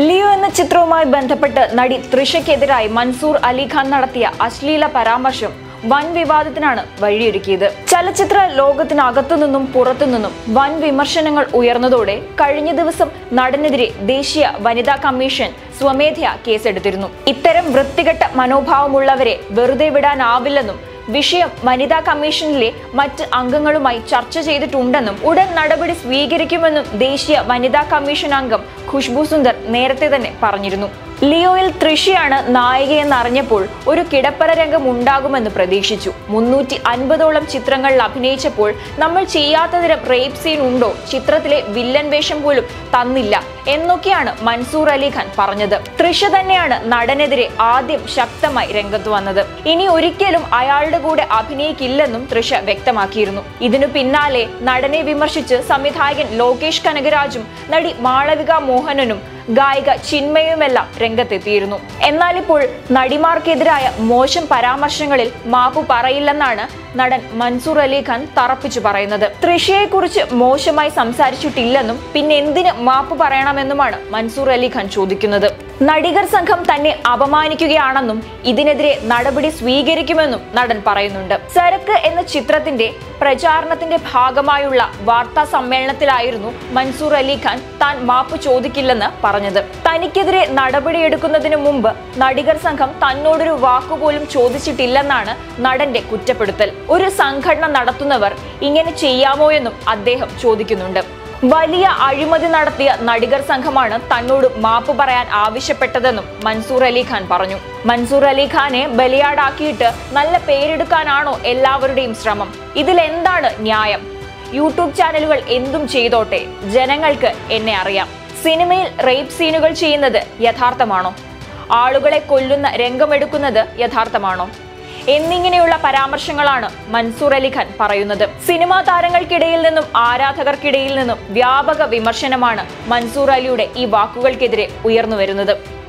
Leo എന്ന ചിത്രവുമായി ബന്ധപ്പെട്ട് നടി തൃഷയ്ക്കെതിരായി മൻസൂർ അലിഖാൻ നടത്തിയ അശ്ലീല പരാമർശം വൻ വിവാദത്തിനാണ് വഴിയൊരുക്കിയത്. ചലച്ചിത്ര ലോകത്തിനകത്തുനിന്നും പുറത്തുനിന്നും വൻ വിമർശനങ്ങൾ ഉയർന്നതോടെ കഴിഞ്ഞ ദിവസം നടനെതിരെ ദേശീയ വനിതാ കമ്മീഷൻ സ്വമേധയാ കേസെടുത്തിരുന്നു. ഇത്തരം വൃത്തികെട്ട മനോഭാവമുള്ളവരെ വെറുതെ വിടാനാവില്ലെന്നും വിഷയം വനിതാ കമ്മീഷനിലെ മറ്റ് അംഗങ്ങളുമായി ചർച്ച ചെയ്തിട്ടുണ്ടെന്നും ഉടൻ നടപടി സ്വീകരിക്കുമെന്നും ദേശീയ വനിതാ കമ്മീഷൻ അംഗം ഖുഷ്ബു സുന്ദർ നേരത്തെ തന്നെ പറഞ്ഞിരുന്നു. ലിയോയിൽ തൃഷയാണ് നായികയെന്നറിഞ്ഞപ്പോൾ ഒരു കിടപ്പറ രംഗം ഉണ്ടാകുമെന്ന് പ്രതീക്ഷിച്ചു. 350ഓളം ചിത്രങ്ങളിൽ അഭിനയിച്ചപ്പോൾ നമ്മൾ ചെയ്യാത്തതരം റേപ്പ് സീൻ ഉണ്ടോ, ചിത്രത്തിലെ വില്ലൻ വേഷം പോലും തന്നില്ല എന്നൊക്കെയാണ് മൻസൂർ അലിഖാൻ പറഞ്ഞത്. തൃഷ തന്നെയാണ് നടനെതിരെ ആദ്യം ശക്തമായി രംഗത്ത് വന്നത്. ഇനി ഒരിക്കലും അയാളുടെ കൂടെ അഭിനയിക്കില്ലെന്നും തൃഷ വ്യക്തമാക്കിയിരുന്നു. ഇതിനു പിന്നാലെ നടനെ വിമർശിച്ച് സംവിധായകൻ ലോകേഷ് കനകരാജും നടി മാളവിക മോഹനനും ഗായിക ചിന്മയുമെല്ലാം രംഗത്തെത്തിയിരുന്നു. എന്നാൽ ഇപ്പോൾ നടിമാർക്കെതിരായ മോശം പരാമർശങ്ങളിൽ മാപ്പു പറയില്ലെന്നാണ് നടൻ മൻസൂർ അലിഖാൻ തറപ്പിച്ചു പറയുന്നത്. തൃഷയെക്കുറിച്ച് മോശമായി സംസാരിച്ചിട്ടില്ലെന്നും പിന്നെ എന്തിന് മാപ്പ് പറയണമെന്നുമാണ് മൻസൂർ അലിഖാൻ ചോദിക്കുന്നത്. നടികർ സംഘം തന്നെ അപമാനിക്കുകയാണെന്നും ഇതിനെതിരെ നടപടി സ്വീകരിക്കുമെന്നും നടൻ പറയുന്നുണ്ട്. സരക്ക് എന്ന ചിത്രത്തിന്റെ പ്രചാരണത്തിന്റെ ഭാഗമായുള്ള വാർത്താ സമ്മേളനത്തിലായിരുന്നു മൻസൂർ അലിഖാൻ താൻ മാപ്പ് ചോദിക്കില്ലെന്ന് പറഞ്ഞത്. തനിക്കെതിരെ നടപടിയെടുക്കുന്നതിന് മുമ്പ് നടികർ സംഘം തന്നോടൊരു വാക്കുപോലും ചോദിച്ചിട്ടില്ലെന്നാണ് നടന്റെ കുറ്റപ്പെടുത്തൽ. ഒരു സംഘടന നടത്തുന്നവർ ഇങ്ങനെ ചെയ്യാമോ എന്നും അദ്ദേഹം ചോദിക്കുന്നുണ്ട്. വലിയ അഴിമതി നടത്തിയ നടികർ സംഘമാണ് തന്നോട് മാപ്പ് പറയാൻ ആവശ്യപ്പെട്ടതെന്നും മൻസൂർ അലിഖാൻ പറഞ്ഞു. മൻസൂർ അലിഖാനെ ബലിയാടാക്കിയിട്ട് നല്ല പേരെടുക്കാനാണോ എല്ലാവരുടെയും ശ്രമം? ഇതിലെന്താണ് ന്യായം? യൂട്യൂബ് ചാനലുകൾ എന്തും ചെയ്തോട്ടെ, ജനങ്ങൾക്ക് എന്നെ അറിയാം. സിനിമയിൽ റേപ്പ് സീനുകൾ ചെയ്യുന്നത് യഥാർത്ഥമാണോ? ആളുകളെ കൊല്ലുന്ന രംഗമെടുക്കുന്നത് യഥാർത്ഥമാണോ എന്നിങ്ങനെയുള്ള പരാമർശങ്ങളാണ് മൻസൂർ അലിഖാൻ പറയുന്നത്. സിനിമാ താരങ്ങൾക്കിടയിൽ നിന്നും ആരാധകർക്കിടയിൽ നിന്നും വ്യാപക വിമർശനമാണ് മൻസൂർ അലിയുടെ ഈ വാക്കുകൾക്കെതിരെ ഉയർന്നു വരുന്നത്.